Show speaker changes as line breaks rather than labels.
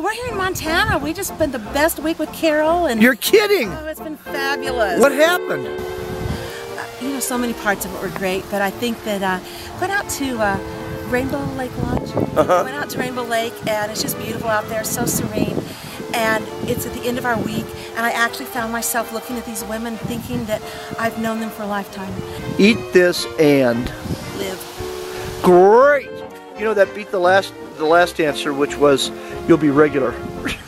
we're here in Montana. We just spent the best week with Carol, and
You're kidding!
oh, it's been fabulous.
What happened?
You know, so many parts of it were great, but I think that went out to Rainbow Lake Lodge. Went out to Rainbow Lake, and it's just beautiful out there, so serene. And it's at the end of our week, and I actually found myself looking at these women thinking that I've known them for a lifetime.
Eat this and
Live.
great. You know, that beat the last answer, which was you'll be regular.